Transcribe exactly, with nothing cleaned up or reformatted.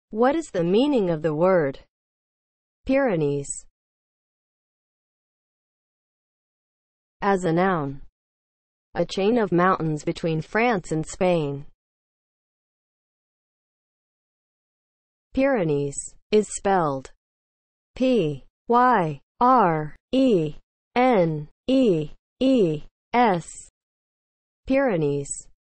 What is the meaning of the word Pyrenees as a noun? A chain of mountains between France and Spain. Pyrenees is spelled P Y R E N E E S. Pyrenees